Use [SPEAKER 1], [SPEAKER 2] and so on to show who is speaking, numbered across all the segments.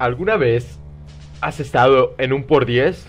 [SPEAKER 1] ¿Alguna vez has estado en un por 10?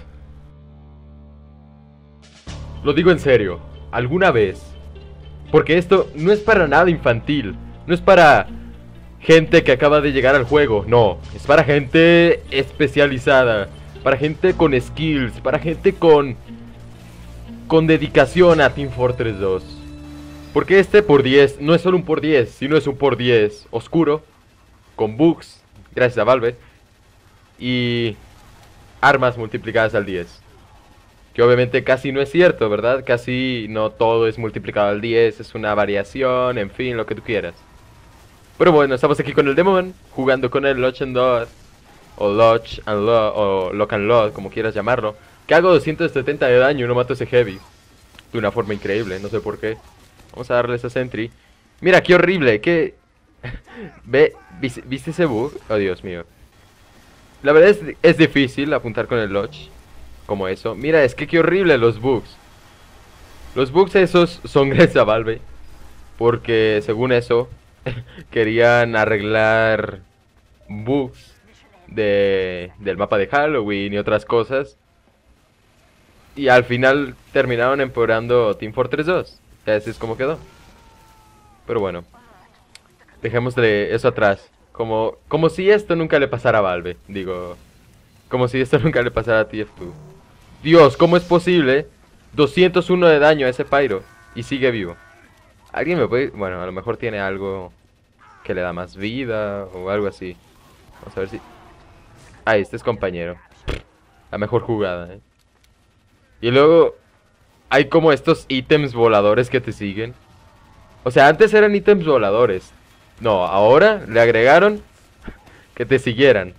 [SPEAKER 1] Lo digo en serio, ¿alguna vez? Porque esto no es para nada infantil, no es para gente que acaba de llegar al juego, no, es para gente especializada, para gente con skills, para gente con dedicación a Team Fortress 2. Porque este por 10 no es solo un por 10, sino es un por 10 oscuro, con bugs, gracias a Valve, y armas multiplicadas al 10. Que obviamente casi no es cierto, ¿verdad? Casi no todo es multiplicado al 10, es una variación, en fin, lo que tú quieras. Pero bueno, estamos aquí con el Demon, jugando con el Lock and Load, o Lock and Load, como quieras llamarlo. Que hago 270 de daño y no mato ese Heavy. De una forma increíble, no sé por qué. Vamos a darle esa Sentry. Mira, qué horrible, qué... ¿Viste ese bug? Oh, Dios mío. La verdad es difícil apuntar con el Lodge. Como eso. Mira, es que qué horrible los bugs. Los bugs esos son gracias a Valve. Porque según eso querían arreglar bugs del mapa de Halloween y otras cosas. Y al final terminaron empeorando Team Fortress 2. Así es como quedó. Pero bueno, dejemos de eso atrás. Como si esto nunca le pasara a Valve. Digo, como si esto nunca le pasara a TF2. Dios, ¿cómo es posible? 201 de daño a ese Pyro y sigue vivo. ¿Alguien me puede...? Bueno, a lo mejor tiene algo que le da más vida o algo así. Vamos a ver si... Ah, este es compañero. La mejor jugada, Y luego hay como estos ítems voladores que te siguen. O sea, antes eran ítems voladores. No, ahora le agregaron que te siguieran.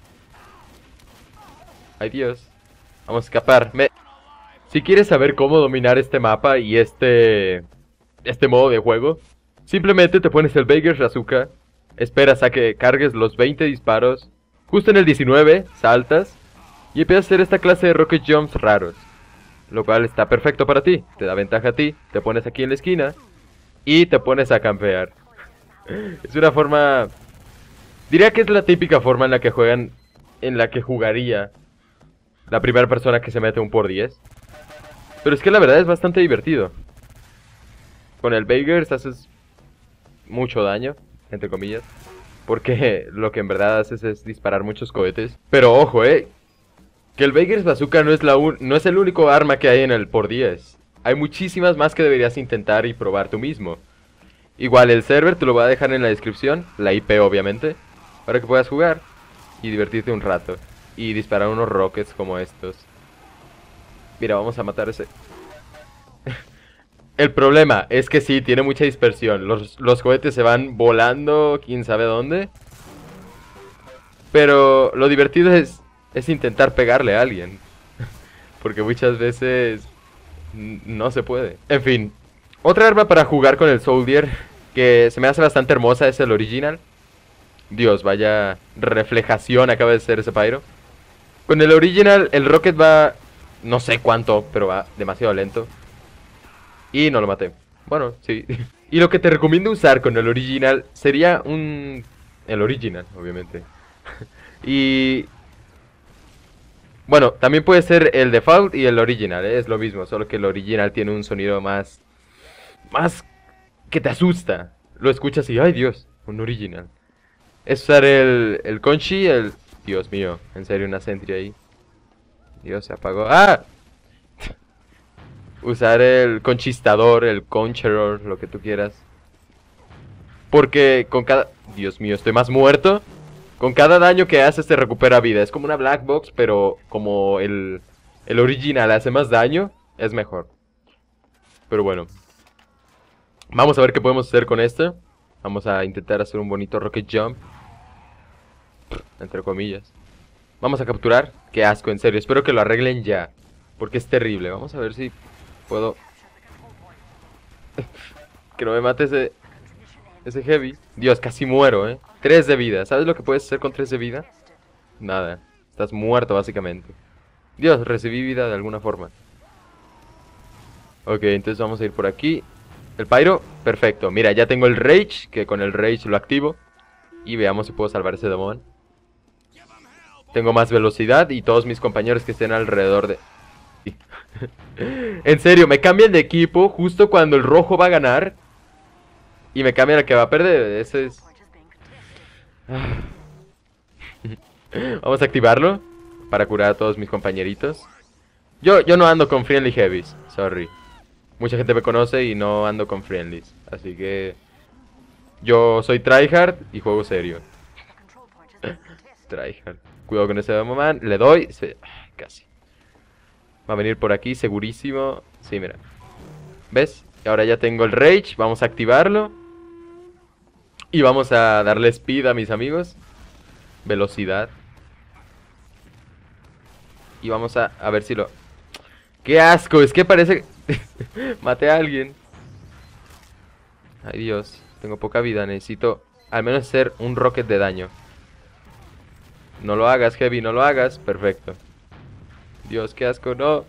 [SPEAKER 1] Ay, Dios. Vamos a escapar. Si quieres saber cómo dominar este mapa y este modo de juego, simplemente te pones el Baker's Bazooka, esperas a que cargues los 20 disparos, justo en el 19 saltas y empiezas a hacer esta clase de rocket jumps raros, lo cual está perfecto para ti, te da ventaja a ti, te pones aquí en la esquina y te pones a campear. Es una forma, diría que es la típica forma en la que juegan, en la que jugaría la primera persona que se mete un por 10. Pero es que la verdad es bastante divertido. Con el Baker's haces mucho daño, entre comillas. Porque lo que en verdad haces es disparar muchos cohetes. Pero ojo, que el Baker's Bazooka no es el único arma que hay en el por 10. Hay muchísimas más que deberías intentar y probar tú mismo. Igual el server te lo voy a dejar en la descripción, la IP obviamente, para que puedas jugar y divertirte un rato. Y disparar unos rockets como estos. Mira, vamos a matar ese... El problema es que sí, tiene mucha dispersión. Los cohetes se van volando, quién sabe dónde. Pero lo divertido es intentar pegarle a alguien. Porque muchas veces no se puede. En fin, otra arma para jugar con el Soldier que se me hace bastante hermosa es el Original. Dios, vaya reflejación acaba de ser ese Pyro. Con el Original el Rocket va... no sé cuánto, pero va demasiado lento. Y no lo maté. Bueno, sí. Y lo que te recomiendo usar con el Original sería el Original, obviamente. Y... bueno, también puede ser el Default y el Original, es lo mismo. Solo que el Original tiene un sonido más que te asusta. Lo escuchas y, ay Dios, un Original. Es usar el Conchi, Dios mío, en serio, una Sentry ahí. Dios, se apagó. ¡Ah! Usar el conchistador, el concheror, lo que tú quieras. Porque con cada... Dios mío, estoy más muerto. Con cada daño que haces te recupera vida. Es como una black box, pero como el original hace más daño, es mejor. Pero bueno. Vamos a ver qué podemos hacer con esto. Vamos a intentar hacer un bonito rocket jump. Entre comillas. Vamos a capturar. Qué asco, en serio. Espero que lo arreglen ya. Porque es terrible. Vamos a ver si... puedo... que no me mate ese Heavy. Dios, casi muero, 3 de vida. ¿Sabes lo que puedes hacer con 3 de vida? Nada. Estás muerto, básicamente. Dios, recibí vida de alguna forma. Ok, entonces vamos a ir por aquí. El Pyro, perfecto. Mira, ya tengo el Rage, que con el Rage lo activo. Y veamos si puedo salvar ese demon. Tengo más velocidad y todos mis compañeros que estén alrededor de... En serio, me cambian de equipo justo cuando el rojo va a ganar. Y me cambian al que va a perder. Ese es... Vamos a activarlo para curar a todos mis compañeritos. Yo no ando con friendly heavies, sorry. Mucha gente me conoce y no ando con friendlies. Así que... yo soy tryhard y juego serio. Tryhard. Cuidado con ese man. Le doy. Casi. Va a venir por aquí, segurísimo. Sí, mira. ¿Ves? Y ahora ya tengo el rage. Vamos a activarlo. Y vamos a darle speed a mis amigos. Velocidad. Y vamos a ver si lo... ¡Qué asco! Es que parece... Maté a alguien. Ay, Dios. Tengo poca vida. Necesito al menos hacer un rocket de daño. No lo hagas, Heavy. No lo hagas. Perfecto. Dios, qué asco. No.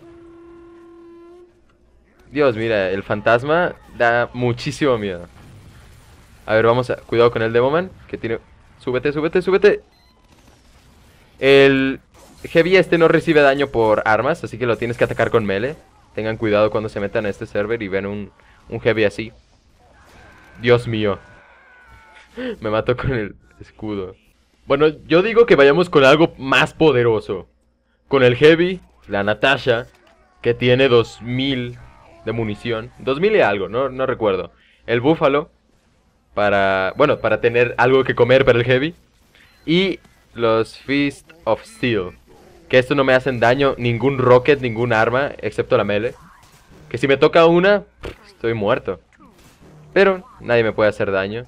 [SPEAKER 1] Dios, mira. El fantasma da muchísimo miedo. A ver, vamos a... Cuidado con el Demoman. Que tiene... Súbete, súbete, súbete. El... Heavy este no recibe daño por armas, así que lo tienes que atacar con melee. Tengan cuidado cuando se metan a este server y ven un Heavy así. Dios mío. Me mató con el escudo. Bueno, yo digo que vayamos con algo más poderoso. Con el Heavy, la Natasha, que tiene 2000 de munición. 2000 y algo, no recuerdo. El Búfalo, para... bueno, para tener algo que comer para el Heavy. Y los Fist of Steel. Que esto no me hacen daño, ningún rocket, ningún arma, excepto la melee. Que si me toca una, estoy muerto. Pero nadie me puede hacer daño.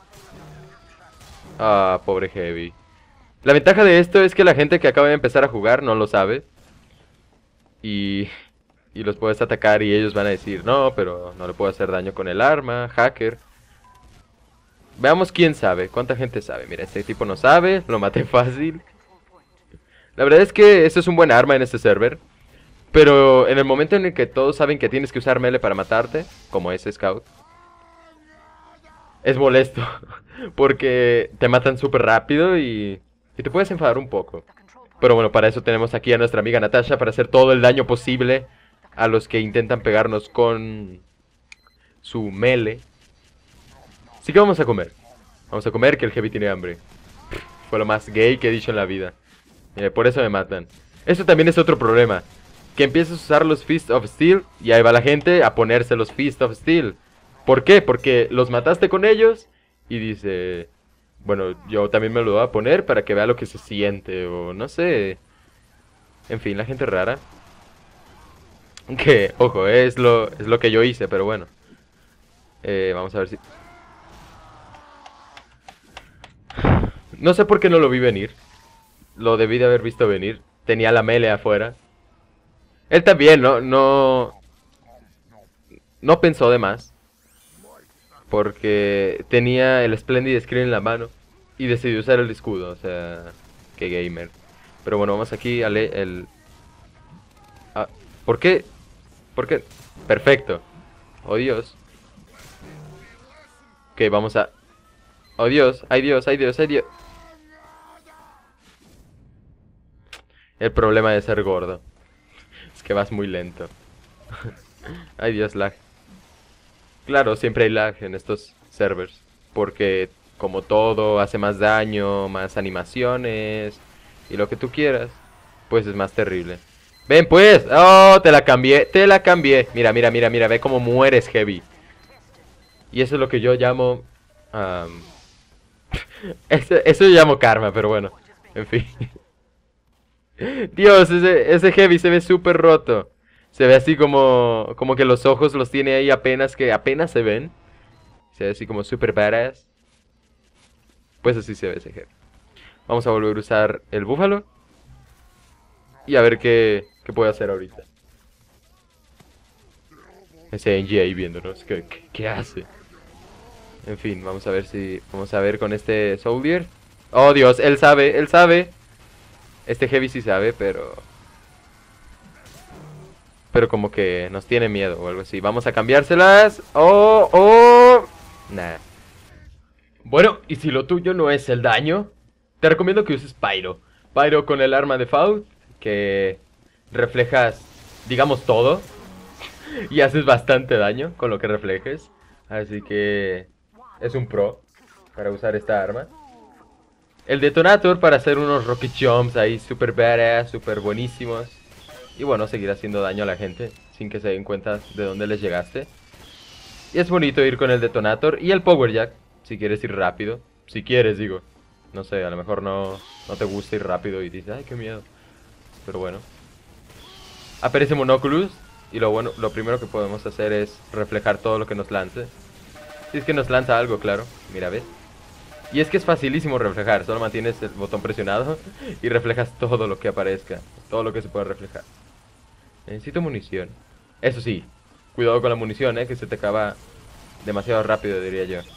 [SPEAKER 1] Ah, pobre Heavy. La ventaja de esto es que la gente que acaba de empezar a jugar no lo sabe. Y los puedes atacar y ellos van a decir, no, pero no le puedo hacer daño con el arma, hacker. Veamos quién sabe, cuánta gente sabe. Mira, este tipo no sabe, lo maté fácil. La verdad es que esto es un buen arma en este server. Pero en el momento en el que todos saben que tienes que usar melee para matarte, como ese scout, es molesto. Porque te matan súper rápido y te puedes enfadar un poco. Pero bueno, para eso tenemos aquí a nuestra amiga Natasha, para hacer todo el daño posible a los que intentan pegarnos con su melee. Así que vamos a comer. Vamos a comer, que el Heavy tiene hambre. Fue lo más gay que he dicho en la vida. Por eso me matan. Eso también es otro problema. Que empiezas a usar los Fist of Steel y ahí va la gente a ponerse los Fist of Steel. ¿Por qué? Porque los mataste con ellos y dice... bueno, yo también me lo voy a poner para que vea lo que se siente o no sé. En fin, la gente rara. Que, ojo, es lo que yo hice, pero bueno. Vamos a ver si... no sé por qué no lo vi venir. Lo debí de haber visto venir. Tenía la melee afuera. Él también, no pensó de más. Porque tenía el Splendid Screen en la mano. Y decidió usar el escudo, o sea... qué gamer. Pero bueno, vamos aquí a leer el... ah, ¿por qué? ¿Por qué? Perfecto. Oh Dios. Ok, vamos a... oh Dios, ay Dios, ay Dios, ay Dios. El problema de ser gordo es que vas muy lento. Ay Dios, lag. Claro, siempre hay lag en estos servers. Porque como todo hace más daño, más animaciones y lo que tú quieras, pues es más terrible. Ven pues, oh, te la cambié, te la cambié. Mira, mira, mira, mira, ve cómo mueres, Heavy. Y eso es lo que yo llamo... eso yo llamo karma, pero bueno, en fin. Dios, ese Heavy se ve súper roto. Se ve así como que los ojos los tiene ahí apenas se ven. Se ve así como súper badass. Pues así se ve ese Heavy. Vamos a volver a usar el búfalo. Y a ver qué puede hacer ahorita. Ese NG ahí viéndonos. ¿Qué hace? En fin, vamos a ver si... vamos a ver con este Soldier. Oh Dios, él sabe, él sabe. Este Heavy sí sabe, pero como que nos tiene miedo o algo así. Vamos a cambiárselas. Oh. Nah. Bueno, y si lo tuyo no es el daño, te recomiendo que uses Pyro. Pyro con el arma de Faust, que reflejas, digamos, todo. Y haces bastante daño con lo que reflejes. Así que es un pro para usar esta arma. El Detonator para hacer unos rocket jumps ahí super badass, super buenísimos. Y bueno, seguir haciendo daño a la gente sin que se den cuenta de dónde les llegaste. Y es bonito ir con el Detonator y el Power Jack, si quieres ir rápido. Si quieres, digo. No sé, a lo mejor no te gusta ir rápido y dices, ay, qué miedo. Pero bueno. Aparece Monoculus. Y lo primero que podemos hacer es reflejar todo lo que nos lance. Si es que nos lanza algo, claro. Mira, ¿ves? Y es que es facilísimo reflejar. Solo mantienes el botón presionado y reflejas todo lo que aparezca. Todo lo que se puede reflejar. Necesito munición. Eso sí, cuidado con la munición, que se te acaba demasiado rápido, diría yo.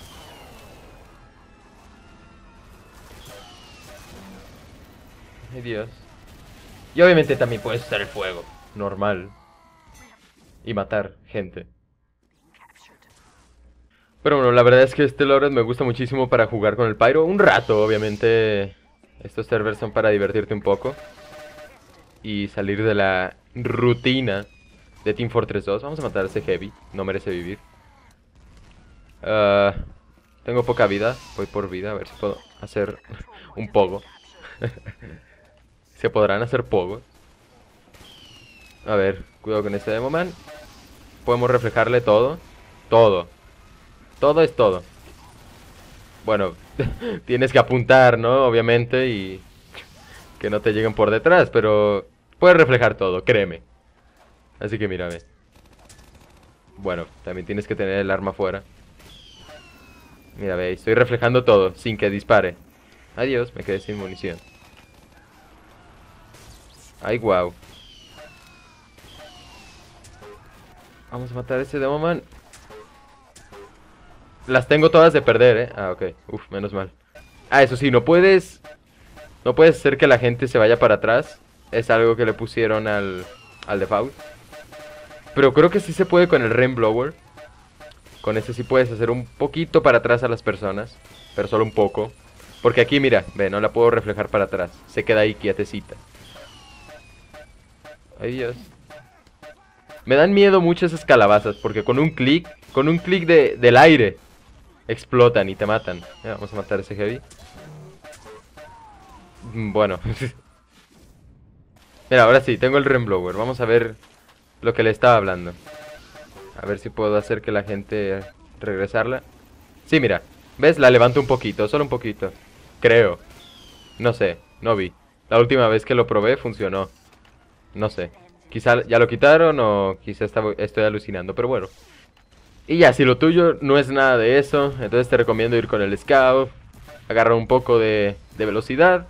[SPEAKER 1] Ay, Dios. Y obviamente también puedes usar el fuego. Normal. Y matar gente. Pero bueno, la verdad es que este Lord me gusta muchísimo para jugar con el Pyro. Un rato, obviamente. Estos servers son para divertirte un poco. Y salir de la rutina de Team Fortress 2. Vamos a matar a ese Heavy. No merece vivir. Tengo poca vida. Voy por vida. A ver si puedo hacer un pogo. ¿Se podrán hacer pogos? A ver, cuidado con este Demoman. Podemos reflejarle todo. Todo. Todo es todo. Bueno, tienes que apuntar, ¿no? Obviamente, y que no te lleguen por detrás, pero puedes reflejar todo, créeme. Así que mírame. Bueno, también tienes que tener el arma fuera. Mira, ve, estoy reflejando todo, sin que dispare. Adiós, me quedé sin munición. Ay, wow. Vamos a matar a ese Demoman. Las tengo todas de perder, Ah, ok. Uf, menos mal. Ah, eso sí, no puedes hacer que la gente se vaya para atrás. Es algo que le pusieron al default. Pero creo que sí se puede con el Rainblower. Con ese sí puedes hacer un poquito para atrás a las personas. Pero solo un poco. Porque aquí, mira, ve, no la puedo reflejar para atrás. Se queda ahí quietecita. Ay, Dios. Me dan miedo mucho esas calabazas. Porque con un clic del aire, explotan y te matan. Vamos a matar a ese Heavy. Bueno. Mira, ahora sí, tengo el Rainblower. Vamos a ver lo que le estaba hablando. A ver si puedo hacer que la gente regresarla. Sí, mira. ¿Ves? La levanto un poquito, solo un poquito. Creo. No sé, no vi. La última vez que lo probé funcionó. No sé. Quizá ya lo quitaron o quizá estoy alucinando, pero bueno. Y ya, si lo tuyo no es nada de eso, entonces te recomiendo ir con el Scout. Agarrar un poco de velocidad.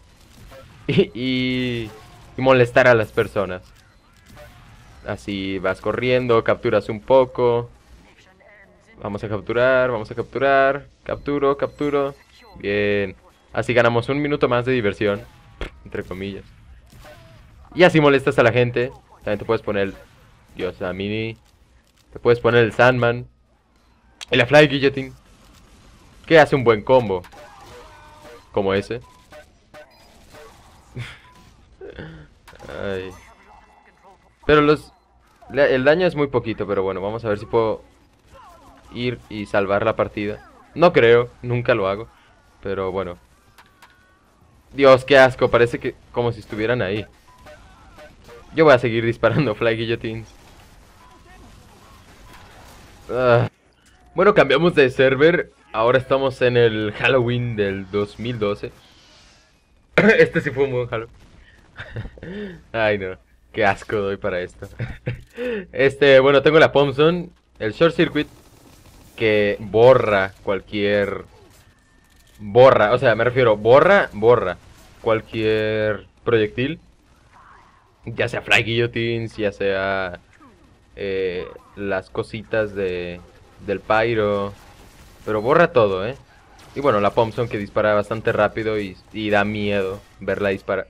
[SPEAKER 1] Y molestar a las personas. Así vas corriendo, capturas un poco. Vamos a capturar, vamos a capturar. Capturo. Bien. Así ganamos un minuto más de diversión. Entre comillas. Y así molestas a la gente. También te puedes poner Dios, a Mini. Te puedes poner el Sandman. Y la Fly Guillotine. Que hace un buen combo. Como ese. Ay. Pero el daño es muy poquito, pero bueno, vamos a ver si puedo ir y salvar la partida. No creo, nunca lo hago. Pero bueno. Dios, qué asco, parece que como si estuvieran ahí. Yo voy a seguir disparando Fly Guillotines. Bueno, cambiamos de server. Ahora estamos en el Halloween del 2012. Este sí fue un buen Halloween. Ay, no. Qué asco doy para esto. Bueno, tengo la Thompson, el Short Circuit, que borra cualquier... o sea, me refiero, borra cualquier proyectil. Ya sea Fly Guillotines, ya sea las cositas del Pyro. Pero borra todo, Y bueno, la Thompson que dispara bastante rápido y da miedo verla disparar.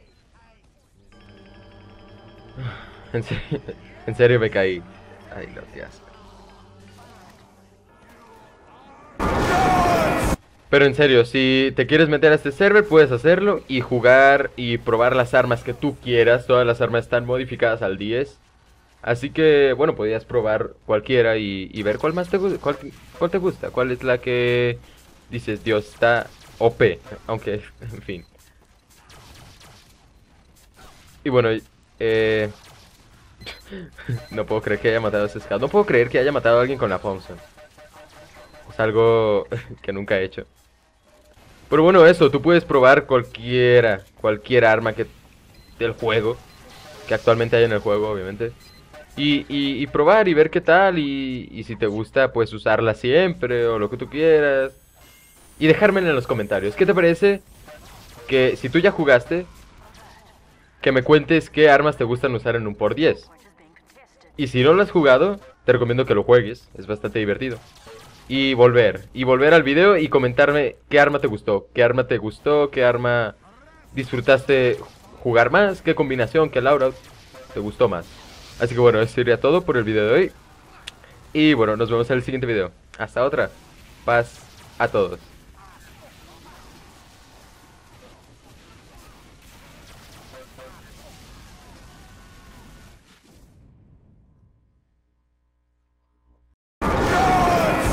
[SPEAKER 1] En serio me caí. Ay, no, qué asco. Pero en serio, si te quieres meter a este server, puedes hacerlo y jugar y probar las armas que tú quieras. Todas las armas están modificadas al 10. Así que, bueno, podías probar cualquiera y ver cuál más te gusta, cuál te gusta, cuál es la que dices, Dios, está OP, aunque, en fin. Y bueno, eh, no puedo creer que haya matado a ese scout, no puedo creer que haya matado a alguien con la Thompson. Es algo que nunca he hecho. Pero bueno, eso, tú puedes probar cualquier arma del juego, que actualmente hay en el juego, obviamente. Y probar y ver qué tal y si te gusta pues usarla siempre o lo que tú quieras. Y dejármelo en los comentarios. ¿Qué te parece que si tú ya jugaste, que me cuentes qué armas te gustan usar en un por 10? Y si no lo has jugado, te recomiendo que lo juegues, es bastante divertido. Y volver al video y comentarme qué arma te gustó, qué arma disfrutaste jugar más, qué combinación, qué loadout te gustó más. Así que bueno, eso sería todo por el video de hoy. Y bueno, nos vemos en el siguiente video. Hasta otra. Paz a todos.